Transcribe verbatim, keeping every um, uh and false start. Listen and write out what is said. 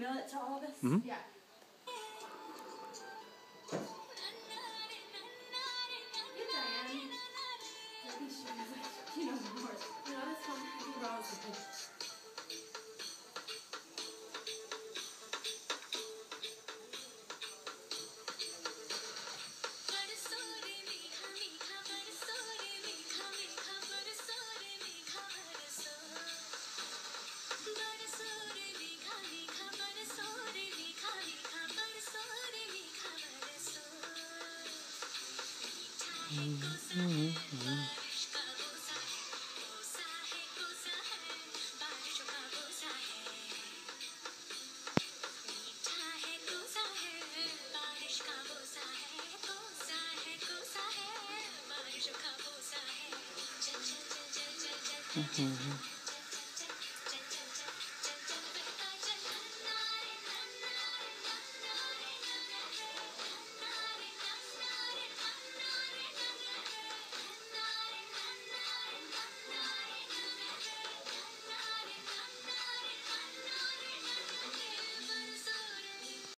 email it to all of us? Mm-hmm. Yeah. Hey, Diane. I think she was like, you know, more. No, that's fine. I think we're all the same. Mm-hmm.